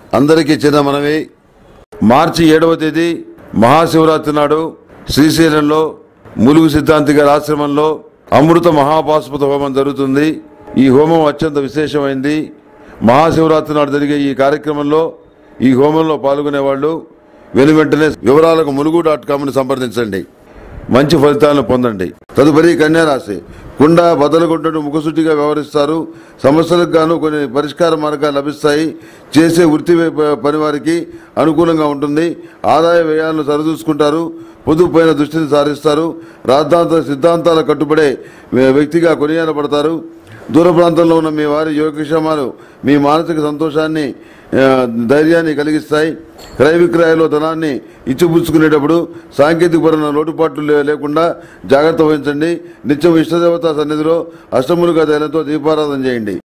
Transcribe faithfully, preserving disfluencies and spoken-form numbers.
అందరికీ చిన్న మనవి, మార్చి ఏడవ తేదీ మహాశివరాత్రి నాడు శ్రీశైలంలో ములుగు సిద్ధాంతి గారి ఆశ్రమంలో అమృత మహాపాశుపత హోమం జరుగుతుంది. ఈ హోమం అత్యంత విశేషమైంది. మహాశివరాత్రి నాడు జరిగే ఈ కార్యక్రమంలో ఈ హోమంలో పాల్గొనే వాళ్ళు వెను వెంటనే వివరాలకు ములుగు డాట్ కామ్ని సంప్రదించండి. మంచి ఫలితాలను పొందండి. తదుపరి కన్యారాశి. కుండ బదలగొంటూ ముఖసూటిగా వ్యవహరిస్తారు. సమస్యలకు గాను కొన్ని పరిష్కార మార్గాలు లభిస్తాయి. చేసే వృత్తి పని వారికి అనుకూలంగా ఉంటుంది. ఆదాయ వ్యయాలను సరిచూసుకుంటారు. పొదుపుపైన దృష్టిని సారిస్తారు. రాద్ధాంత సిద్ధాంతాల కట్టుబడే వ్యక్తిగా కొనియాడబడతారు. దూర ప్రాంతంలో ఉన్న మీ వారి యోగక్షేమాలు మీ మానసిక సంతోషాన్ని ధైర్యాన్ని కలిగిస్తాయి. క్రయ విక్రయాల్లో ధనాన్ని ఇచ్చిపుచ్చుకునేటప్పుడు సాంకేతికపరమైన లోటుపాట్లు లేకుండా జాగ్రత్త వహించండి. నిత్యం ఇష్టదేవతా సన్నిధిలో అష్టములుగా తైలంతో దీపారాధన చేయండి.